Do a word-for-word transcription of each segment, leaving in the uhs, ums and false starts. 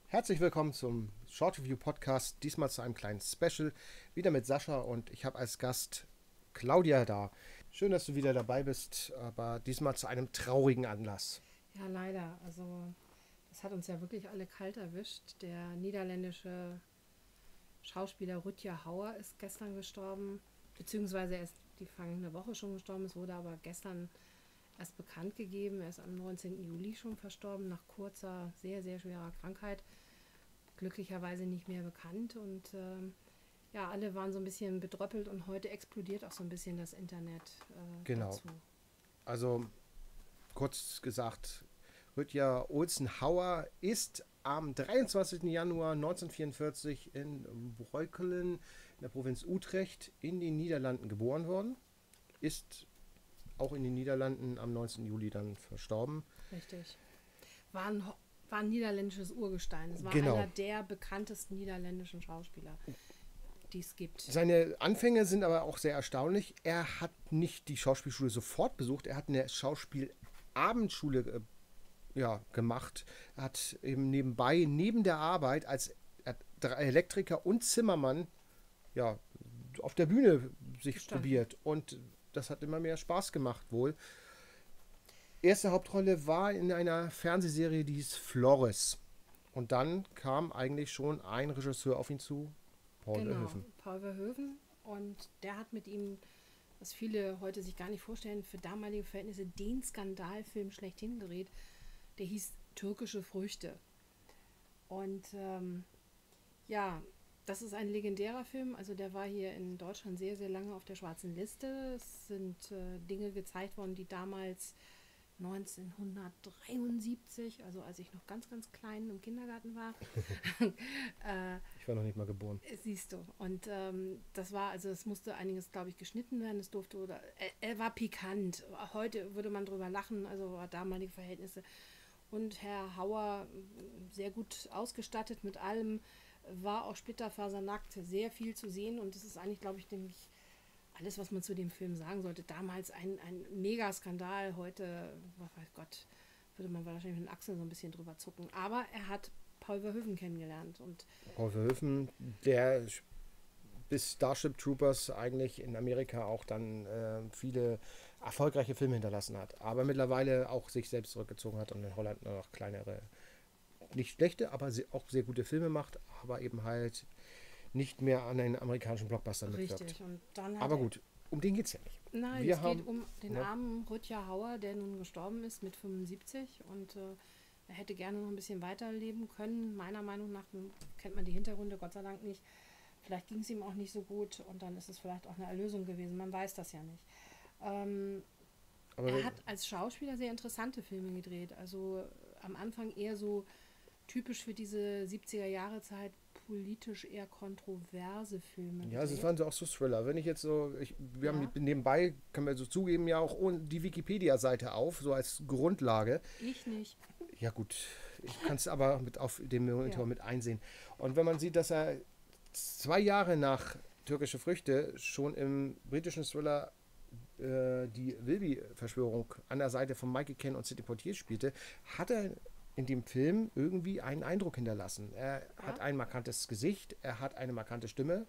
Herzlich willkommen zum Short Review Podcast, diesmal zu einem kleinen Special, wieder mit Sascha und ich habe als Gast Claudia da. Schön, dass du wieder dabei bist, aber diesmal zu einem traurigen Anlass. Ja, leider. Also das hat uns ja wirklich alle kalt erwischt. Der niederländische Schauspieler Rutger Hauer ist gestern gestorben, beziehungsweise er ist die vergangene Woche schon gestorben. Es wurde aber gestern erst bekannt gegeben. Er ist am neunzehnten Juli schon verstorben, nach kurzer, sehr, sehr schwerer Krankheit. Glücklicherweise nicht mehr bekannt und ähm, ja, alle waren so ein bisschen bedröppelt und heute explodiert auch so ein bisschen das Internet äh, Genau, dazu. also kurz gesagt, Rutger Olsen Hauer ist am dreiundzwanzigsten Januar neunzehnhundertvierundvierzig in Breukelen in der Provinz Utrecht in den Niederlanden geboren worden, ist auch in den Niederlanden am neunzehnten Juli dann verstorben. Richtig. War ein, war ein niederländisches Urgestein. Es war einer Genau. der bekanntesten niederländischen Schauspieler, die es gibt. Seine Anfänge sind aber auch sehr erstaunlich. Er hat nicht die Schauspielschule sofort besucht, er hat eine Schauspielabendschule äh, ja, gemacht. Er hat eben nebenbei, neben der Arbeit als Elektriker und Zimmermann ja, auf der Bühne sich Gestanden. probiert. Und das hat immer mehr Spaß gemacht wohl. Erste Hauptrolle war in einer Fernsehserie, die hieß Flores. Und dann kam eigentlich schon ein Regisseur auf ihn zu, Paul Genau, Verhoeven. Paul Verhoeven. Und der hat mit ihm, was viele heute sich gar nicht vorstellen, für damalige Verhältnisse den Skandalfilm schlechthin gedreht. Der hieß Türkische Früchte. Und ähm, ja, das ist ein legendärer Film. Also der war hier in Deutschland sehr, sehr lange auf der schwarzen Liste. Es sind äh, Dinge gezeigt worden, die damals neunzehnhundertdreiundsiebzig, also als ich noch ganz, ganz klein im Kindergarten war, äh, Ich war noch nicht mal geboren. siehst du. Und ähm, das war, also es musste einiges, glaube ich, geschnitten werden. Es durfte, oder er, er war pikant. Heute würde man drüber lachen, also war damalige Verhältnisse. Und Herr Hauer, sehr gut ausgestattet mit allem, war auch splitterfasernackt, sehr viel zu sehen. Und das ist eigentlich, glaube ich, denke ich, alles, was man zu dem Film sagen sollte. Damals ein, ein Megaskandal, heute, oh Gott, würde man wahrscheinlich mit den Achseln so ein bisschen drüber zucken. Aber er hat Paul Verhoeven kennengelernt. Und Paul Verhoeven, der bis Starship Troopers eigentlich in Amerika auch dann äh, viele erfolgreiche Filme hinterlassen hat. Aber mittlerweile auch sich selbst zurückgezogen hat und in Holland nur noch kleinere, nicht schlechte, aber auch sehr gute Filme macht, aber eben halt nicht mehr an den amerikanischen Blockbustern mitwirkt. richtig. Und dann hat Aber er. gut, um den geht es ja nicht. Nein, Wir es geht haben, um den ne, armen Rutger Hauer, der nun gestorben ist mit fünfundsiebzig und äh, er hätte gerne noch ein bisschen weiterleben können. Meiner Meinung nach kennt man die Hintergründe, Gott sei Dank nicht. Vielleicht ging es ihm auch nicht so gut und dann ist es vielleicht auch eine Erlösung gewesen. Man weiß das ja nicht. Ähm, aber Er hat als Schauspieler sehr interessante Filme gedreht. Also äh, am Anfang eher so typisch für diese siebziger-Jahre-Zeit politisch eher kontroverse Filme ja, es gedreht. waren so auch so Thriller. Wenn ich jetzt so, ich, wir haben Ja, nebenbei, können wir so zugeben, ja auch die Wikipedia-Seite auf, so als Grundlage. ich nicht. Ja gut, ich kann es aber mit auf dem Ja, Monitor mit einsehen. Und wenn man sieht, dass er zwei Jahre nach Türkische Früchte schon im britischen Thriller äh, die Wilby-Verschwörung an der Seite von Michael Caine und Sidney Poitier spielte, hat er in dem Film irgendwie einen Eindruck hinterlassen. Er hat ja. ein markantes Gesicht, er hat eine markante Stimme.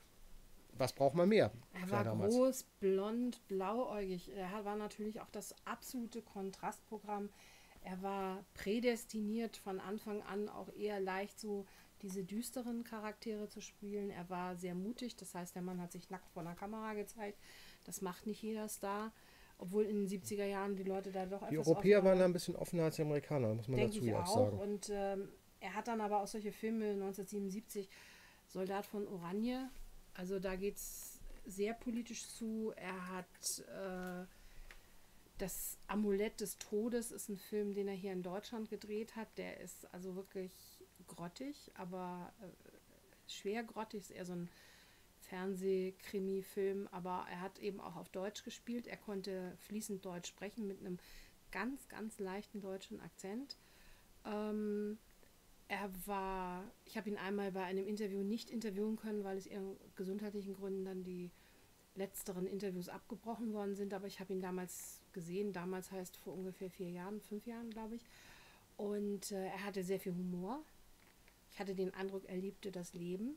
Was braucht man mehr? Er Klar war damals. groß, blond, blauäugig. Er war natürlich auch das absolute Kontrastprogramm. Er war prädestiniert von Anfang an auch eher leicht so diese düsteren Charaktere zu spielen. Er war sehr mutig, das heißt, der Mann hat sich nackt vor der Kamera gezeigt. Das macht nicht jeder Star, obwohl in den siebziger Jahren die Leute da doch Die etwas Europäer waren da offener, ein bisschen offener als die Amerikaner, muss man denke dazu ich ja auch auch. sagen. Und ähm, er hat dann aber auch solche Filme neunzehnhundertsiebenundsiebzig, Soldat von Oranje, also da geht es sehr politisch zu. Er hat äh, das Amulett des Todes, ist ein Film, den er hier in Deutschland gedreht hat. Der ist also wirklich grottig, aber äh, schwer grottig. Ist eher so ein Fernsehkrimi-Film, aber er hat eben auch auf Deutsch gespielt. Er konnte fließend Deutsch sprechen mit einem ganz, ganz leichten deutschen Akzent. Ähm, Er war, ich habe ihn einmal bei einem Interview nicht interviewen können, weil es eher gesundheitlichen Gründen dann die letzteren Interviews abgebrochen worden sind, aber ich habe ihn damals gesehen, damals heißt vor ungefähr vier Jahren, fünf Jahren, glaube ich. Und äh, er hatte sehr viel Humor. Ich hatte den Eindruck, er liebte das Leben.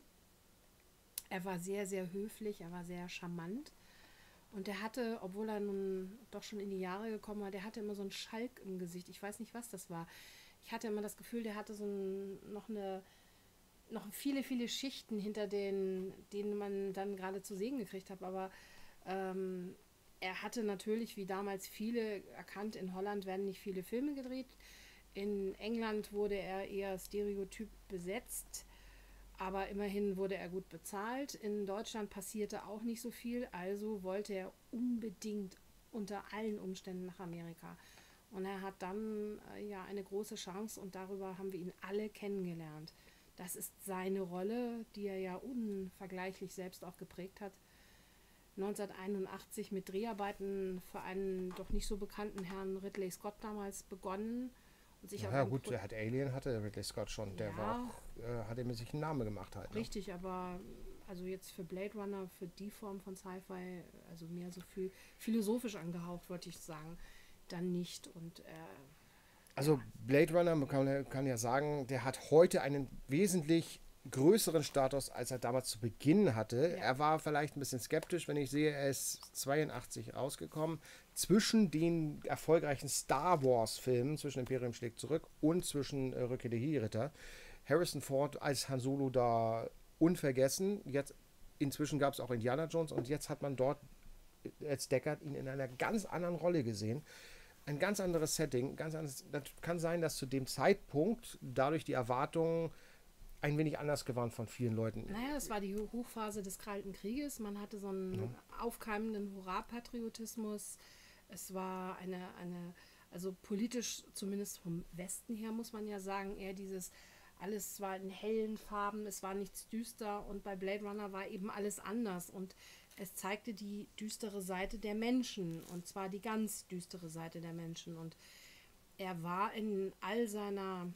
Er war sehr, sehr höflich, er war sehr charmant. Und er hatte, obwohl er nun doch schon in die Jahre gekommen war, der hatte immer so einen Schalk im Gesicht. Ich weiß nicht, was das war. Ich hatte immer das Gefühl, der hatte so ein, noch eine, noch viele, viele Schichten hinter den, denen man dann gerade zu sehen gekriegt hat. Aber ähm, er hatte natürlich, wie damals viele erkannt, in Holland werden nicht viele Filme gedreht. In England wurde er eher stereotyp besetzt. Aber immerhin wurde er gut bezahlt. In Deutschland passierte auch nicht so viel, also wollte er unbedingt unter allen Umständen nach Amerika. Und er hat dann äh, ja eine große Chance und darüber haben wir ihn alle kennengelernt. Das ist seine Rolle, die er ja unvergleichlich selbst auch geprägt hat. neunzehnhunderteinundachtzig mit Dreharbeiten für einen doch nicht so bekannten Herrn Ridley Scott damals begonnen. Und sich Ja, gut, er hat Alien, hatte Ridley Scott schon. Der ja, war auch, äh, hat er mit sich einen Namen gemacht halt. Ne? Richtig, aber also jetzt für Blade Runner, für die Form von Sci-Fi, also mehr so viel philosophisch angehaucht, wollte ich sagen, dann nicht. Und äh, Also Blade Runner, man kann, kann ja sagen, der hat heute einen wesentlich größeren Status, als er damals zu Beginn hatte. Ja. Er war vielleicht ein bisschen skeptisch, wenn ich sehe, er ist zweiundachtzig rausgekommen. Zwischen den erfolgreichen Star Wars-Filmen, zwischen Imperium schlägt zurück und zwischen äh, Rückkehr der Jedi-Ritter. Harrison Ford als Han Solo da unvergessen. Jetzt, inzwischen gab es auch Indiana Jones und jetzt hat man dort als Deckard ihn in einer ganz anderen Rolle gesehen. Ein ganz anderes Setting. Ganz anderes, das kann sein, dass zu dem Zeitpunkt dadurch die Erwartungen ein wenig anders gewarnt von vielen Leuten. Naja, es war die Hochphase des Kalten Krieges. Man hatte so einen ja. aufkeimenden Hurra-Patriotismus. Es war eine, eine, also politisch, zumindest vom Westen her, muss man ja sagen, eher dieses, alles war in hellen Farben, es war nichts düster und bei Blade Runner war eben alles anders und es zeigte die düstere Seite der Menschen und zwar die ganz düstere Seite der Menschen und er war in all seiner,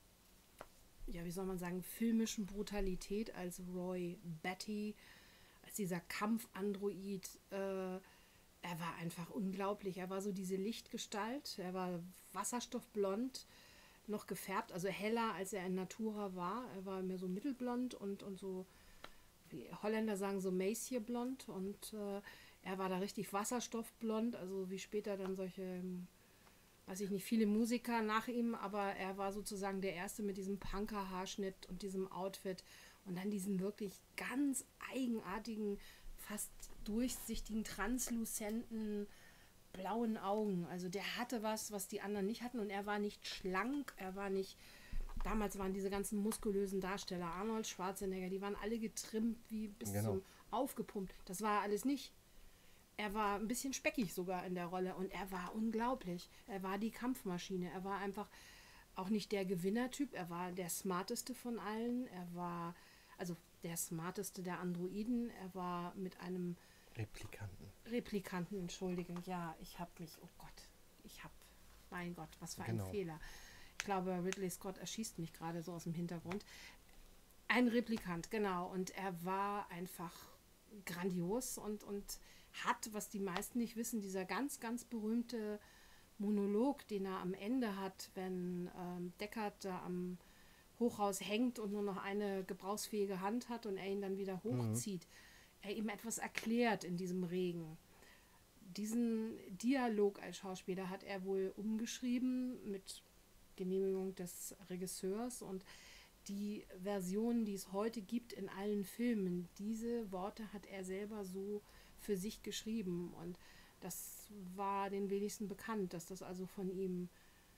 ja, wie soll man sagen, filmischen Brutalität als Roy Batty, als dieser Kampfandroid, äh, er war einfach unglaublich. Er war so diese Lichtgestalt, er war wasserstoffblond, noch gefärbt, also heller als er in Natura war. Er war mehr so mittelblond und, und so, wie Holländer sagen, so Macierblond und äh, er war da richtig wasserstoffblond, also wie später dann solche, weiß ich nicht, viele Musiker nach ihm, aber er war sozusagen der Erste mit diesem Punker-Haarschnitt und diesem Outfit und dann diesen wirklich ganz eigenartigen, fast durchsichtigen, transluzenten, blauen Augen. Also der hatte was, was die anderen nicht hatten und er war nicht schlank, er war nicht, damals waren diese ganzen muskulösen Darsteller, Arnold Schwarzenegger, die waren alle getrimmt wie bis Genau. zum aufgepumpt. Das war alles nicht. Er war ein bisschen speckig sogar in der Rolle und er war unglaublich. Er war die Kampfmaschine. Er war einfach auch nicht der Gewinnertyp. Er war der smarteste von allen. Er war, also der smarteste der Androiden. Er war mit einem Replikanten. Replikanten, entschuldige. Ja, ich habe mich, oh Gott, ich habe, mein Gott, was für ein Genau. Fehler. Ich glaube, Ridley Scott erschießt mich gerade so aus dem Hintergrund. Ein Replikant, genau. Und er war einfach grandios und, und hat, was die meisten nicht wissen, dieser ganz, ganz berühmte Monolog, den er am Ende hat, wenn ähm, Deckard da am Hochhaus hängt und nur noch eine gebrauchsfähige Hand hat und er ihn dann wieder hochzieht. Mhm. Er ihm etwas erklärt in diesem Regen. Diesen Dialog als Schauspieler hat er wohl umgeschrieben mit Genehmigung des Regisseurs und die Version, die es heute gibt in allen Filmen, diese Worte hat er selber so für sich geschrieben und das war den wenigsten bekannt, dass das also von ihm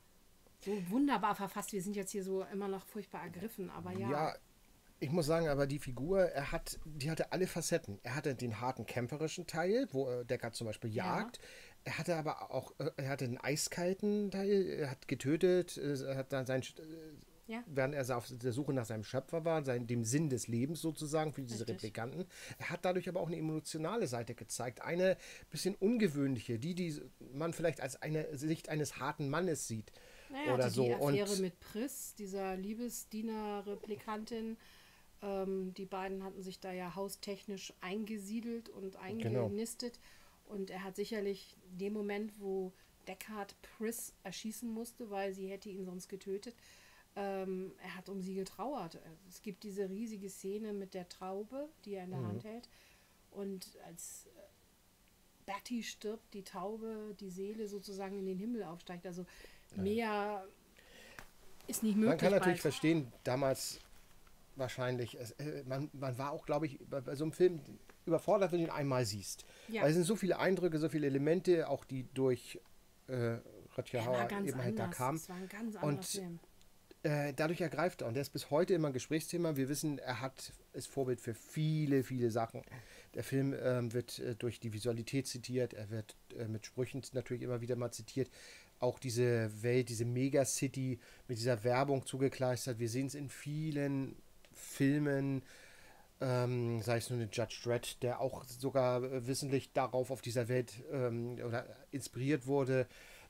so wunderbar verfasst. Wir sind jetzt hier so immer noch furchtbar ergriffen, aber ja. Ja, ich muss sagen, aber die Figur, er hat, die hatte alle Facetten. Er hatte den harten kämpferischen Teil, wo äh, Deckard zum Beispiel jagt. Ja. Er hatte aber auch, äh, er hatte einen eiskalten Teil, er hat getötet, äh, er hat dann sein, äh, ja. während er auf der Suche nach seinem Schöpfer war, sein, dem Sinn des Lebens sozusagen für diese Richtig. Replikanten. Er hat dadurch aber auch eine emotionale Seite gezeigt, eine bisschen ungewöhnliche, die, die man vielleicht als eine Sicht eines harten Mannes sieht. Naja, oder die, so. Die Affäre und mit Pris, dieser Liebesdiener-Replikantin, ähm, die beiden hatten sich da ja haustechnisch eingesiedelt und eingenistet. Genau. Und er hat sicherlich in dem Moment, wo Deckard Pris erschießen musste, weil sie hätte ihn sonst getötet, Ähm, er hat um sie getrauert. Es gibt diese riesige Szene mit der Traube, die er in der Mhm. Hand hält. Und als äh, Batty stirbt, die Taube, die Seele sozusagen in den Himmel aufsteigt. Also mehr ist nicht möglich. Man kann natürlich bald. verstehen, damals wahrscheinlich, es, äh, man, man war auch, glaube ich, bei, bei so einem Film überfordert, wenn du ihn einmal siehst. Ja. Weil es sind so viele Eindrücke, so viele Elemente, auch die durch äh, Rutger Er war Hauer ganz eben halt da anders. kamen. Es war ein ganz anderer Und Film. äh, dadurch ergreift er. Und der ist bis heute immer ein Gesprächsthema. Wir wissen, er hat ist Vorbild für viele, viele Sachen. Der Film ähm, wird äh, durch die Visualität zitiert. Er wird äh, mit Sprüchen natürlich immer wieder mal zitiert. Auch diese Welt, diese Megacity mit dieser Werbung zugekleistert. Wir sehen es in vielen Filmen, ähm, sei es nur eine Judge Dredd, der auch sogar äh, wissentlich darauf auf dieser Welt ähm, oder inspiriert wurde.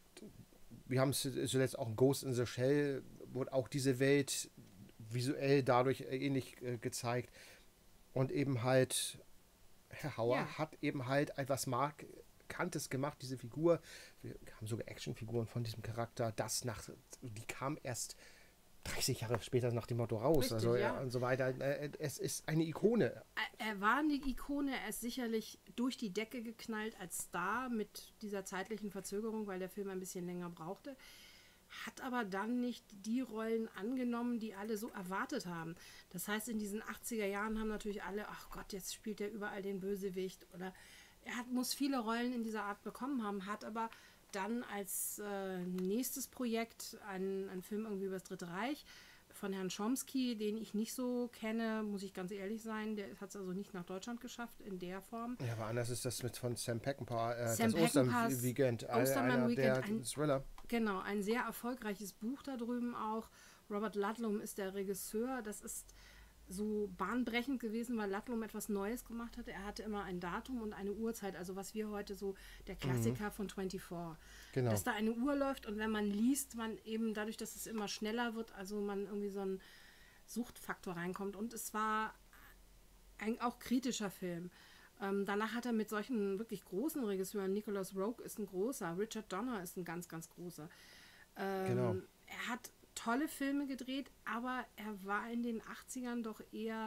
Wir haben es zuletzt auch in Ghost in the Shell, wurde auch diese Welt visuell dadurch äh, ähnlich äh, gezeigt. Und eben halt, Herr Hauer Ja. hat eben halt etwas Markantes gemacht, diese Figur. Wir haben sogar Actionfiguren von diesem Charakter. Das nach, die kam erst dreißig Jahre später nach dem Motto raus. Richtig, also ja. und so weiter. Äh, Es ist eine Ikone. Er- Er war eine Ikone, er ist sicherlich durch die Decke geknallt als Star mit dieser zeitlichen Verzögerung, weil der Film ein bisschen länger brauchte. Hat aber dann nicht die Rollen angenommen, die alle so erwartet haben. Das heißt, in diesen achtziger Jahren haben natürlich alle, ach Gott, jetzt spielt er überall den Bösewicht. Oder er hat, muss viele Rollen in dieser Art bekommen haben, hat aber dann als äh, nächstes Projekt einen, einen Film irgendwie über das Dritte Reich von Herrn Chomsky, den ich nicht so kenne, muss ich ganz ehrlich sein. Der hat es also nicht nach Deutschland geschafft in der Form. Ja, aber anders ist das mit von Sam Peckinpah, äh, Sam das Peckinpahs Ostern-Weekend. Ostermann Einer Weekend, der ein- Thriller. Genau, ein sehr erfolgreiches Buch da drüben auch. Robert Ludlum ist der Regisseur. Das ist so bahnbrechend gewesen, weil Ludlum etwas Neues gemacht hatte. Er hatte immer ein Datum und eine Uhrzeit, also was wir heute so, der Klassiker von vierundzwanzig. Genau. Dass da eine Uhr läuft und wenn man liest, man eben dadurch, dass es immer schneller wird, also man irgendwie so einen Suchtfaktor reinkommt. Und es war ein auch kritischer Film. Ähm, danach hat er mit solchen wirklich großen Regisseuren, Nicholas Roeg ist ein großer, Richard Donner ist ein ganz, ganz großer. Ähm, Genau. Er hat tolle Filme gedreht, aber er war in den achtzigern doch eher,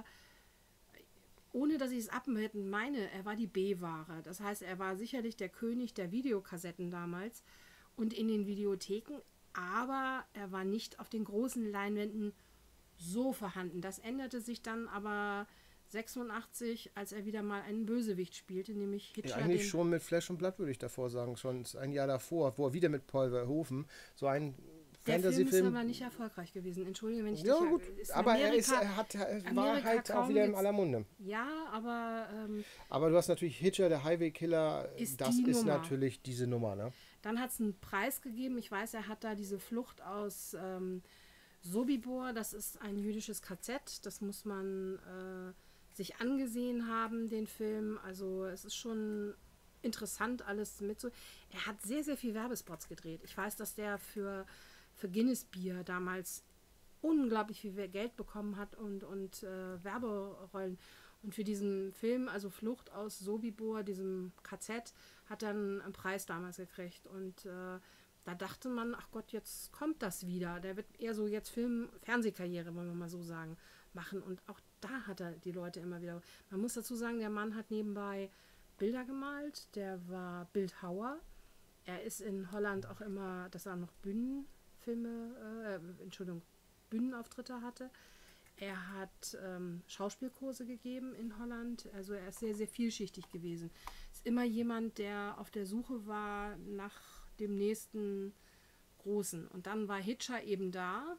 ohne dass ich es abwerten meine, er war die B-Ware. Das heißt, er war sicherlich der König der Videokassetten damals und in den Videotheken, aber er war nicht auf den großen Leinwänden so vorhanden. Das änderte sich dann aber sechsundachtzig, als er wieder mal einen Bösewicht spielte, nämlich Hitcher. Ja, eigentlich den, schon mit Fleisch und Blut, würde ich davor sagen. Schon ein Jahr davor, wo er wieder mit Paul Verhoeven so ein der Film ist Fantasy-Film. aber nicht erfolgreich gewesen. Entschuldige, wenn ich Ja, dich... gut. ist in Aber er, ist, Amerika- er, hat, er war Amerika halt auch kaum wieder in jetzt- aller Munde. Ja, aber ähm, Aber du hast natürlich Hitcher, der Highway-Killer. Ist Das die ist Nummer. natürlich diese Nummer, ne? dann hat es einen Preis gegeben. Ich weiß, er hat da diese Flucht aus ähm, Sobibor. Das ist ein jüdisches K Z. Das muss man äh, sich angesehen haben, den Film. Also es ist schon interessant, alles mitzu... Er hat sehr, sehr viel Werbespots gedreht. Ich weiß, dass der für, für Guinness Bier damals unglaublich viel Geld bekommen hat und, und äh, Werberollen. Und für diesen Film, also Flucht aus Sobibor, diesem K Z, hat er einen, einen Preis damals gekriegt. Und äh, da dachte man, ach Gott, jetzt kommt das wieder. Der wird eher so jetzt Film, Fernsehkarriere, wollen wir mal so sagen, machen. Und auch da hat er die Leute immer wieder... Man muss dazu sagen, der Mann hat nebenbei Bilder gemalt. Der war Bildhauer. Er ist in Holland auch immer, dass er noch Bühnenfilme, äh, Entschuldigung, Bühnenauftritte hatte. Er hat ähm, Schauspielkurse gegeben in Holland. Also er ist sehr, sehr vielschichtig gewesen. Ist immer jemand, der auf der Suche war nach dem nächsten Großen. Und dann war Hitcher eben da.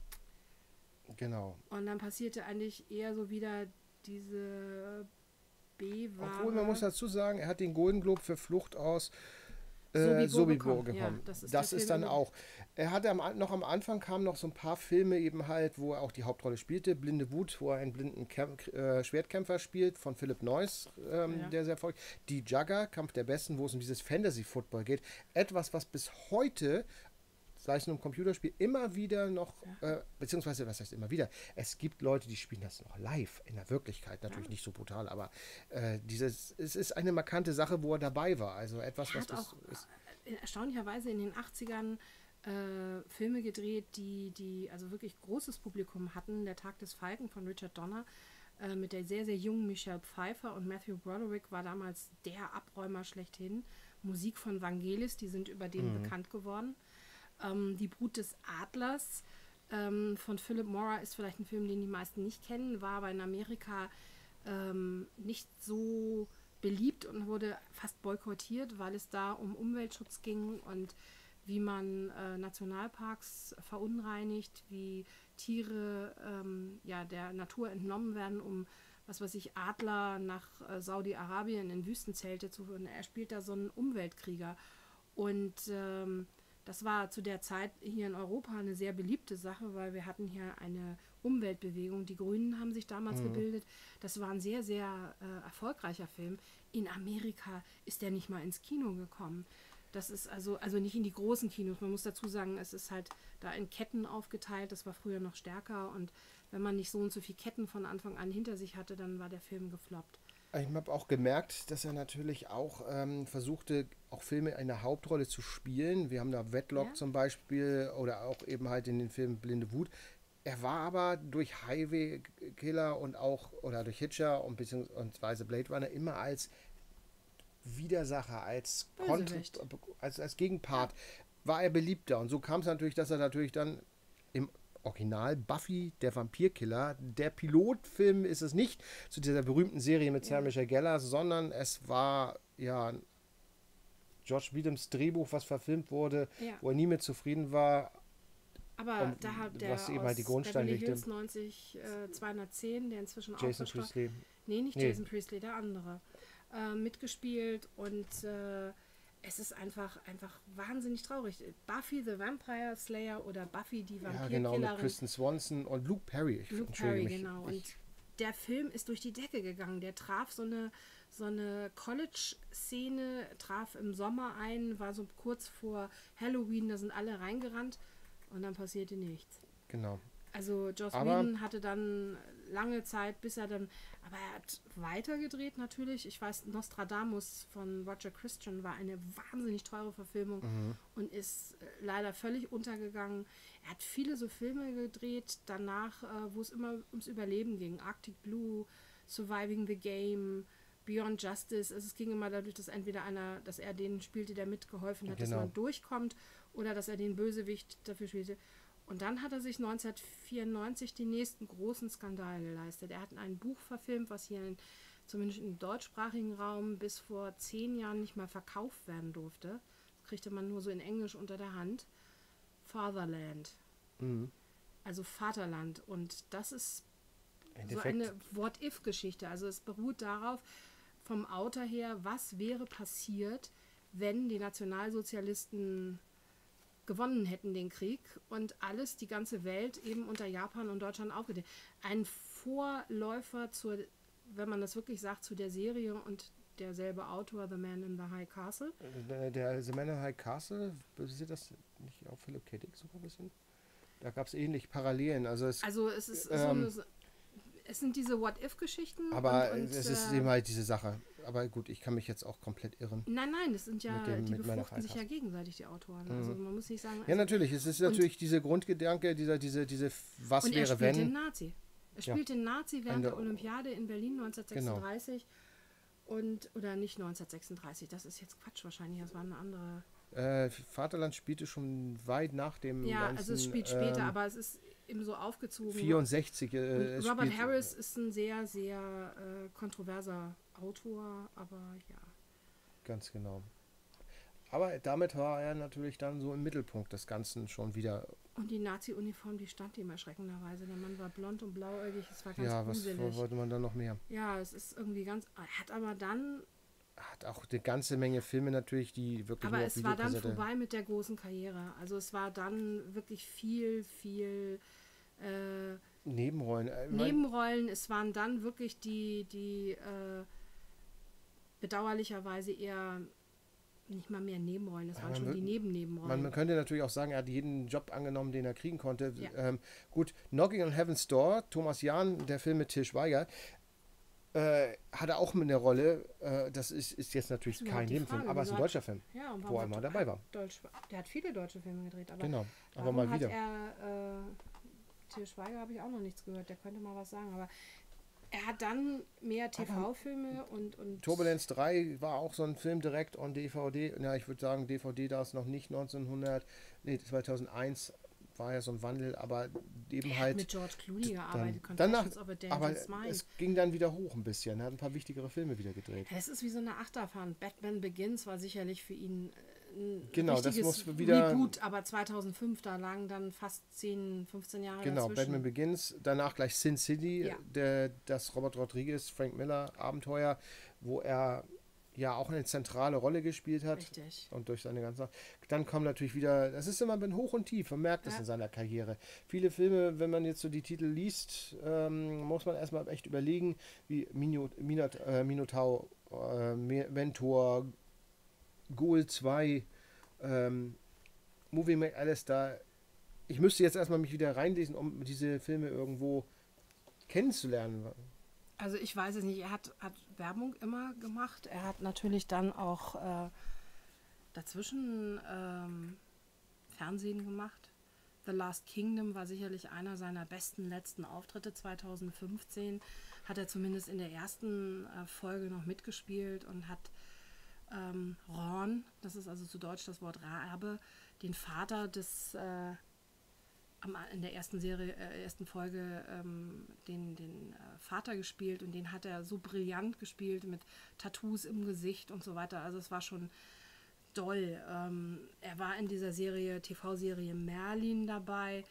Genau. Und dann passierte eigentlich eher so wieder diese B-Ware. Obwohl, man muss dazu sagen, er hat den Golden Globe für Flucht aus Sobibor äh, Sobibor bekommen. bekommen. Ja, das ist das der ist Film dann über- auch. Er hatte am, An- noch am Anfang kamen noch so ein paar Filme eben halt, wo er auch die Hauptrolle spielte. Blinde Wut, wo er einen blinden Kämp äh, Schwertkämpfer spielt, von Philipp Neuss, ähm, Ja. der sehr erfolgreich. Die Jugger, Kampf der Besten, wo es um dieses Fantasy-Football geht. Etwas, was bis heute, sei es nur im Computerspiel, immer wieder noch, äh, beziehungsweise, was heißt immer wieder, es gibt Leute, die spielen das noch live, in der Wirklichkeit, natürlich Ja. nicht so brutal, aber äh, dieses, es ist eine markante Sache, wo er dabei war. Also etwas, Er was hat bis, auch ist, äh, erstaunlicherweise in den achtzigern äh, äh, Filme gedreht, die, die also wirklich großes Publikum hatten. Der Tag des Falken von Richard Donner äh, mit der sehr, sehr jungen Michelle Pfeiffer und Matthew Broderick war damals der Abräumer schlechthin. Musik von Vangelis, die sind über den mhm. bekannt geworden. Ähm, Die Brut des Adlers ähm, von Philip Mora ist vielleicht ein Film, den die meisten nicht kennen, war aber in Amerika ähm, nicht so beliebt und wurde fast boykottiert, weil es da um Umweltschutz ging und wie man äh, Nationalparks verunreinigt, wie Tiere ähm, ja, der Natur entnommen werden, um, was weiß ich, Adler nach äh, Saudi-Arabien in Wüstenzelte zu führen. Er spielt da so einen Umweltkrieger. Und ähm, das war zu der Zeit hier in Europa eine sehr beliebte Sache, weil wir hatten hier eine Umweltbewegung. Die Grünen haben sich damals mhm. gebildet. Das war ein sehr, sehr äh, erfolgreicher Film. In Amerika ist der nicht mal ins Kino gekommen. Das ist also, also nicht in die großen Kinos. Man muss dazu sagen, es ist halt da in Ketten aufgeteilt. Das war früher noch stärker. Und wenn man nicht so und so viele Ketten von Anfang an hinter sich hatte, dann war der Film gefloppt. Ich habe auch gemerkt, dass er natürlich auch ähm, versuchte, auch Filme in der Hauptrolle zu spielen. Wir haben da Wedlock ja. zum Beispiel oder auch eben halt in den Film Blinde Wut. Er war aber durch Highway Killer und auch, oder durch Hitcher und beziehungsweise Blade Runner immer als Widersacher, als, Kont- als, als Gegenpart, ja. war er beliebter. Und so kam es natürlich, dass er natürlich dann im Original Buffy, der Vampirkiller, der Pilotfilm ist es nicht zu dieser berühmten Serie mit Sarah Michelle Gellar, sondern es war ja Josh Whedoms Drehbuch, was verfilmt wurde, ja. wo er nie mit zufrieden war. Aber um, da hat der was eben halt die Grundsteine Beverly Hills neunzig zweihundertzehn, der inzwischen Jason auch Priestley. Nee, nicht nee. Jason Priestley, der andere. Äh, mitgespielt und äh, es ist einfach, einfach wahnsinnig traurig. Buffy the Vampire Slayer oder Buffy die Vampirkillerin. Ja, genau, mit Kristen Swanson und Luke Perry. Ich Luke Perry, mich. genau. Und ich der Film ist durch die Decke gegangen. Der traf so eine, so eine College-Szene, traf im Sommer ein, war so kurz vor Halloween, da sind alle reingerannt und dann passierte nichts. Genau. Also Joss Whedon hatte dann lange Zeit, bis er dann, aber er hat weitergedreht natürlich. Ich weiß, Nostradamus von Roger Christian war eine wahnsinnig teure Verfilmung mhm. und ist leider völlig untergegangen. Er hat viele so Filme gedreht, danach, wo es immer ums Überleben ging. Arctic Blue, Surviving the Game, Beyond Justice. Also es ging immer dadurch, dass entweder einer, dass er den spielte, der mitgeholfen hat, genau. dass man durchkommt, oder dass er den Bösewicht dafür spielte. Und dann hat er sich neunzehnhundertvierundneunzig die nächsten großen Skandale geleistet. Er hat ein Buch verfilmt, was hier in, zumindest im deutschsprachigen Raum bis vor zehn Jahren nicht mal verkauft werden durfte. Das kriegte man nur so in Englisch unter der Hand. Fatherland. Mhm. Also Vaterland. Und das ist so eine What-If-Geschichte. Also es beruht darauf, vom Autor her, was wäre passiert, wenn die Nationalsozialisten gewonnen hätten den Krieg und alles, die ganze Welt eben unter Japan und Deutschland aufgeteilt. Ein Vorläufer zur, wenn man das wirklich sagt, zu der Serie und derselbe Autor, The Man in the High Castle. Der, der The Man in the High Castle, basiert das nicht auf Philip K. Dick sogar ein bisschen? Da gab es ähnlich Parallelen. Also es, also es ist ähm, so eine, es sind diese What-If-Geschichten. Aber und, und, es ist äh, eben halt diese Sache. Aber gut, ich kann mich jetzt auch komplett irren. Nein, nein, das sind ja, dem, die befruchten sich ja gegenseitig, die Autoren. Mhm. Also man muss nicht sagen... Also ja, natürlich. Es ist natürlich diese Grundgedanke, dieser, diese, diese was und wäre, er wenn... Den Nazi. Er spielt ja. den Nazi während der, der Olympiade in Berlin neunzehnhundertsechsunddreißig. Genau. Und, oder nicht neunzehnhundertsechsunddreißig, das ist jetzt Quatsch wahrscheinlich, das war eine andere... Äh, Vaterland spielte schon weit nach dem Ja, ganzen, also es spielt später, ähm, aber es ist eben so aufgezogen. vierundsechzig. Äh, Robert spielt, Harris ist ein sehr, sehr äh, kontroverser Autor, aber ja. Ganz genau. Aber damit war er natürlich dann so im Mittelpunkt des Ganzen schon wieder. Und die Nazi-Uniform, die stand ihm erschreckenderweise. Der Mann war blond und blauäugig, es war ganz ja, gruselig. Ja, was wollte man dann noch mehr? Ja, es ist irgendwie ganz... Er hat aber dann... Hat auch eine ganze Menge Filme natürlich, die wirklich aber nur es war dann vorbei mit der großen Karriere. Also es war dann wirklich viel, viel... Äh, Nebenrollen. Äh, Nebenrollen. Es waren dann wirklich die, die äh, bedauerlicherweise eher nicht mal mehr Nebenrollen, es waren schon die Nebennebenrollen. Man, man könnte natürlich auch sagen, er hat jeden Job angenommen, den er kriegen konnte. Ja. Ähm, gut, Knocking on Heaven's Door, Thomas Jahn, der Film mit Til Schweiger. äh, hat er auch mit einer Rolle. Äh, das ist, ist jetzt natürlich Das ist kein überhaupt die Nebenfilm, Frage, aber es ist wieso ein hat- deutscher Film, Ja, und wo warum er hat mal dabei war. Deutsch, der hat viele deutsche Filme gedreht, aber Genau, aber warum mal hat wieder. er, äh, Til Schweiger habe ich auch noch nichts gehört, der könnte mal was sagen, aber er hat dann mehr T V-Filme und, und Turbulenz drei war auch so ein Film direkt on D V D. Ja, ich würde sagen, D V D da ist noch nicht neunzehnhundert, nee, zweitausendeins war ja so ein Wandel, aber eben er hat halt. mit George Clooney dann, gearbeitet, danach, Confessions of a aber Dangerous Mind. es ging dann wieder hoch ein bisschen. Er hat ein paar wichtigere Filme wieder gedreht. Es ist wie so eine Achterbahn. Batman Begins war sicherlich für ihn äh, ein Genau, das richtiges muss wieder- Reboot, aber zweitausendfünf, da lagen dann fast zehn, fünfzehn Jahre Genau, dazwischen. Batman Begins, danach gleich Sin City, Ja. der, das Robert Rodriguez, Frank Miller Abenteuer, wo er ja auch eine zentrale Rolle gespielt hat. Richtig. Und durch seine ganze. Dann kommen natürlich wieder, das ist immer ein Hoch und Tief, man merkt das Ja. in seiner Karriere. Viele Filme, wenn man jetzt so die Titel liest, ähm, muss man erstmal echt überlegen, wie Mino, Minot, äh, Minotaur, äh, Me- Mentor, Ghoul zwei, ähm, Movie Make Alistair. Ich müsste jetzt erstmal mich wieder reinlesen, um diese Filme irgendwo kennenzulernen. Also ich weiß es nicht, er hat, hat Werbung immer gemacht. Er hat natürlich dann auch äh, dazwischen ähm, Fernsehen gemacht. The Last Kingdom war sicherlich einer seiner besten letzten Auftritte. zweitausendfünfzehn hat er zumindest in der ersten äh, Folge noch mitgespielt und hat ähm, Ron, das ist also zu Deutsch das Wort Rabe, den Vater des äh, am- in der ersten Serie, äh, ersten Folge ähm, den, den äh, Vater gespielt und den hat er so brillant gespielt mit Tattoos im Gesicht und so weiter. Also es war schon doll. Ähm, er war in dieser Serie, T V-Serie Merlin dabei.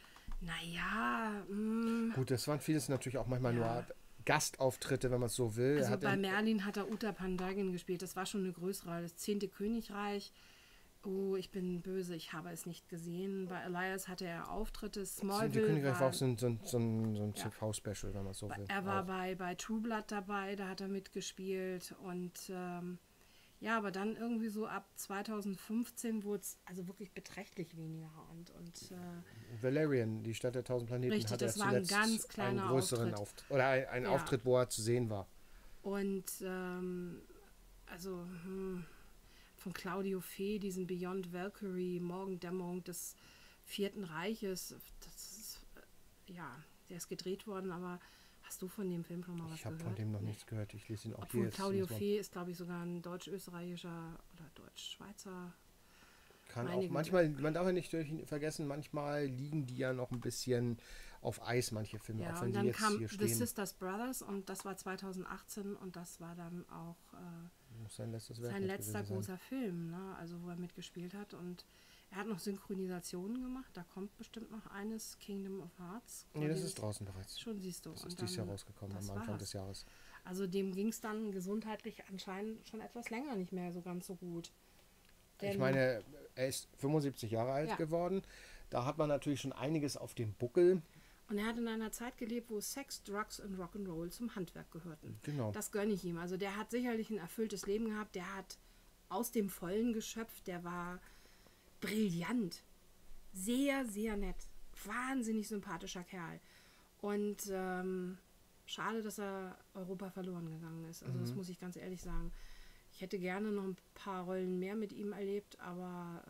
Naja, mh, Gut, das waren vieles natürlich auch manchmal Ja. nur Gastauftritte, wenn man es so will. Er also hat bei in- Merlin hat er Uta Pandagin gespielt. Das war schon eine größere, das zehnte Königreich. Oh, ich bin böse, ich habe es nicht gesehen. Bei Elias hatte er Auftritte. Die Smallville Königreich war war, auch so ein, so ein, so ein, so ein Ja. T V-Special, wenn man es so will. er war Auch. bei, bei True Blood dabei, da hat er mitgespielt. Und ähm, ja, aber dann irgendwie so ab zweitausendfünfzehn wurde es also wirklich beträchtlich weniger. Und, und äh, Valerian, die Stadt der tausend Planeten, Richtig, hat er das war ein zuletzt ganz kleiner einen größeren Auftritt. Auftritt. Oder ein, ein Ja. Auftritt, wo er zu sehen war. Und ähm, also hm, von Claudio Fee, diesen Beyond Valkyrie, Morgendämmerung des Vierten Reiches, das ist, äh, ja, der ist gedreht worden, aber hast du von dem Film schon mal was Ich habe gehört? von dem noch Nee. nichts gehört. Ich lese ihn auch hier Obwohl jetzt. Claudio muss man- Fee ist, glaube ich, sogar ein deutsch-österreichischer oder deutsch-schweizer. Kann meine auch Güte. manchmal, man darf ja nicht durch, vergessen, manchmal liegen die ja noch ein bisschen auf Eis, manche Filme, Ja, auch wenn und die dann jetzt kam hier The stehen. Sisters Brothers und das war zweitausendachtzehn und das war dann auch äh, Muss sein letztes Werk sein noch letzter gewesen sein. großer Film, ne? Also wo er mitgespielt hat und er hat noch Synchronisationen gemacht, da kommt bestimmt noch eines, Kingdom of Hearts. Nee, das Dieses- ist draußen bereits. Schon siehst du. Das Und ist dieses Jahr dann- rausgekommen, das am Anfang war's. des Jahres. Also dem ging es dann gesundheitlich anscheinend schon etwas länger nicht mehr so ganz so gut. Ich Denn- meine, er ist fünfundsiebzig Jahre alt Ja. geworden. Da hat man natürlich schon einiges auf dem Buckel. Und er hat in einer Zeit gelebt, wo Sex, Drugs und Rock'n'Roll zum Handwerk gehörten. Genau. Das gönne ich ihm. Also der hat sicherlich ein erfülltes Leben gehabt. Der hat aus dem Vollen geschöpft. Der war brillant. Sehr, sehr nett. Wahnsinnig sympathischer Kerl. Und ähm, schade, dass er Europa verloren gegangen ist. Also das muss ich ganz ehrlich sagen. Ich hätte gerne noch ein paar Rollen mehr mit ihm erlebt, aber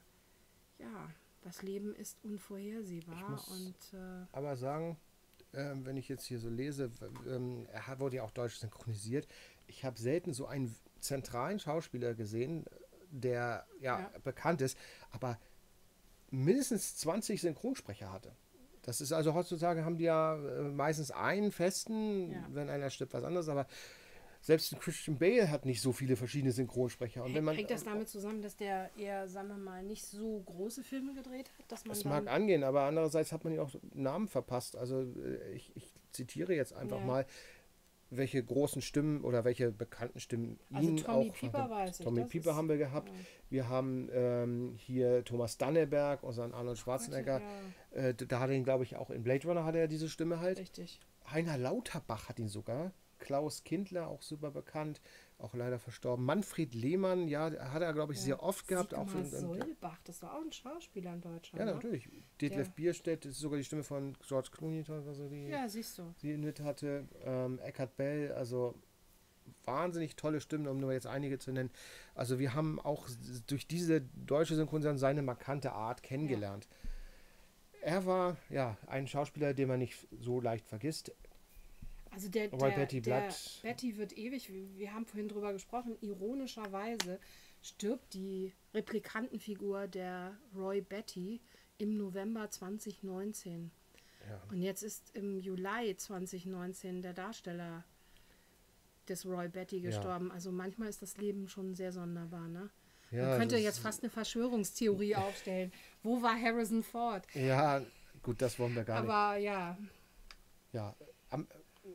äh, ja, das Leben ist unvorhersehbar. Ich muss- Und äh, Aber sagen, ähm, wenn ich jetzt hier so lese, w- ähm, er hat- wurde ja auch deutsch synchronisiert. Ich habe selten so einen zentralen Schauspieler gesehen, der ja, Ja. bekannt ist, aber mindestens zwanzig Synchronsprecher hatte. Das ist also heutzutage haben die ja äh, meistens einen festen, Ja. wenn einer stirbt, was anderes, aber selbst ein Christian Bale hat nicht so viele verschiedene Synchronsprecher. Und wenn man, hängt das damit zusammen, dass der eher, sagen wir mal, nicht so große Filme gedreht hat? Dass man Es dann, mag angehen, aber andererseits hat man ihn auch Namen verpasst. Also äh, ich, ich zitiere jetzt einfach Ja. mal, welche großen Stimmen oder welche bekannten Stimmen Also ihn Tommy auch. Pieper weiß ich, Tommy das Pieper ist- haben wir gehabt. ja. Wir haben ähm, hier Thomas Danneberg, unseren Arnold Schwarzenegger. Ja, Äh, da hat er ihn, glaube ich, auch in Blade Runner hat er diese Stimme halt. richtig. Heiner Lauterbach hat ihn sogar. Klaus Kindler, auch super bekannt auch leider verstorben. Manfred Lehmann, ja, hat er, glaube ich, Ja. sehr oft gehabt. Auch Sigmar für, Solbach, das war auch ein Schauspieler in Deutschland. ja, ne? natürlich. Detlef Der- Bierstedt, das ist sogar die Stimme von George Clooney, also die, Ja, siehst du. die mit hatte. Ähm, Eckhard Bell, also wahnsinnig tolle Stimmen, um nur jetzt einige zu nennen. Also wir haben auch durch diese deutsche Synchronisation seine markante Art kennengelernt. Er war ja ein Schauspieler, den man nicht so leicht vergisst. Also der, Roy der, Batty der bleibt- Betty wird ewig, wir wir haben vorhin drüber gesprochen, ironischerweise stirbt die Replikantenfigur der Roy Batty im November zwanzig neunzehn. Ja. Und jetzt ist im Juli zwanzig neunzehn der Darsteller des Roy Batty Ja. gestorben. Also manchmal ist das Leben schon sehr sonderbar, ne? Ja, Man könnte das- jetzt fast eine Verschwörungstheorie aufstellen. Wo war Harrison Ford? Ja, gut, das wollen wir gar nicht. Aber ja, Ja, am,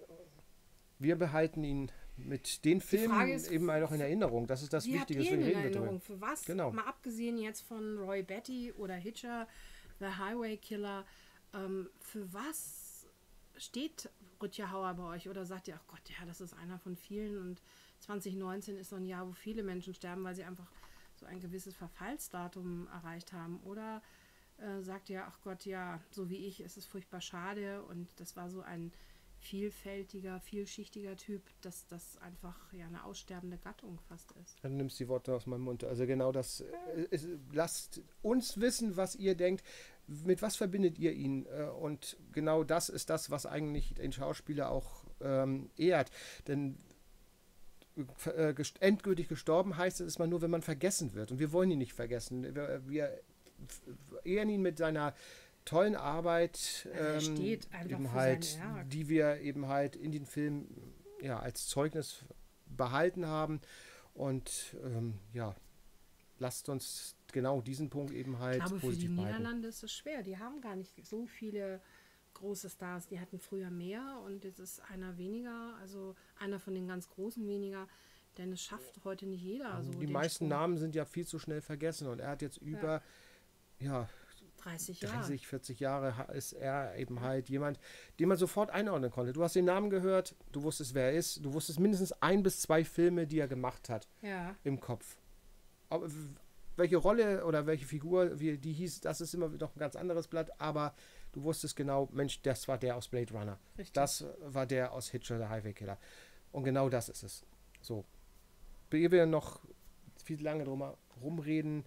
wir behalten ihn mit den Filmen Frage ist, eben auch in Erinnerung. Das ist das wie habt Wichtige. ihr ihn deswegen in reden wir drüber. Erinnerung? Für was? Genau. Mal abgesehen jetzt von Roy Batty oder Hitcher, The Highway Killer, ähm, für was steht Rütger Hauer bei euch? Oder sagt ihr, ach Gott, ja, das ist einer von vielen und zwanzig neunzehn ist so ein Jahr, wo viele Menschen sterben, weil sie einfach so ein gewisses Verfallsdatum erreicht haben? Oder äh, sagt ihr, ach Gott, ja, so wie ich, ist es furchtbar schade und das war so ein vielfältiger, vielschichtiger Typ, dass das einfach ja eine aussterbende Gattung fast ist. Du nimmst die Worte aus meinem Mund. Also genau das. äh, Ist, lasst uns wissen, was ihr denkt. Mit was verbindet ihr ihn? Äh, Und genau das ist das, was eigentlich den Schauspieler auch ähm, ehrt. Denn äh, gest- endgültig gestorben heißt es mal nur, wenn man vergessen wird. Und wir wollen ihn nicht vergessen. Wir, wir ehren ihn mit seiner tollen Arbeit, Also er ähm, steht einfach eben für halt, sein Werk. die wir eben halt in den Film ja, als Zeugnis behalten haben. Und ähm, ja, lasst uns genau diesen Punkt eben halt Ich glaube, für die positiv behalten. Niederlande ist es schwer. Die haben gar nicht so viele große Stars. Die hatten früher mehr und jetzt ist einer weniger, also einer von den ganz Großen weniger. Denn es schafft heute nicht jeder. So die den meisten Sprung. Namen sind ja viel zu schnell vergessen und er hat jetzt über ja, dreißig Jahre. dreißig, vierzig Jahre ha- ist er eben halt jemand, den man sofort einordnen konnte. Du hast den Namen gehört, du wusstest, wer er ist, du wusstest mindestens ein bis zwei Filme, die er gemacht hat, Ja, im Kopf. Aber w- welche Rolle oder welche Figur, wie die hieß, das ist immer noch ein ganz anderes Blatt, aber du wusstest genau, Mensch, das war der aus Blade Runner. richtig. Das war der aus Hitcher, der Highway Killer. Und genau das ist es. So. Ehe wir noch viel lange drum rumreden,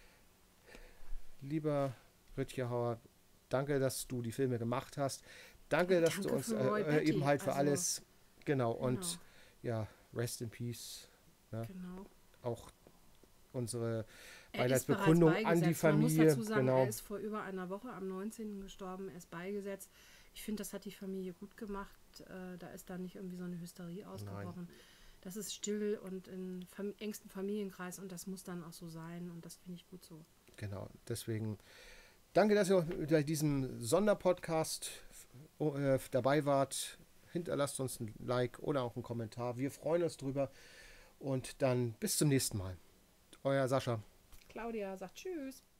lieber Rütger Hauer, danke, dass du die Filme gemacht hast. Danke, dass Danke du uns für äh, Roy äh, Batty, eben halt für also- alles, genau, und Genau. ja, rest in peace. Genau. Auch unsere Er ist bereits Beileidsbekundung an die beigesetzt. Man Familie. muss dazu sagen, Genau. er ist vor über einer Woche am neunzehnten gestorben, er ist beigesetzt. Ich finde, das hat die Familie gut gemacht. Äh, da ist da nicht irgendwie so eine Hysterie ausgebrochen. Das ist still und in fam engstem Familienkreis und das muss dann auch so sein und das finde ich gut so. Genau, deswegen danke, dass ihr auch bei diesem Sonderpodcast äh, dabei wart. Hinterlasst uns ein Like oder auch einen Kommentar. Wir freuen uns drüber. Und dann bis zum nächsten Mal. Euer Sascha. Claudia sagt Tschüss.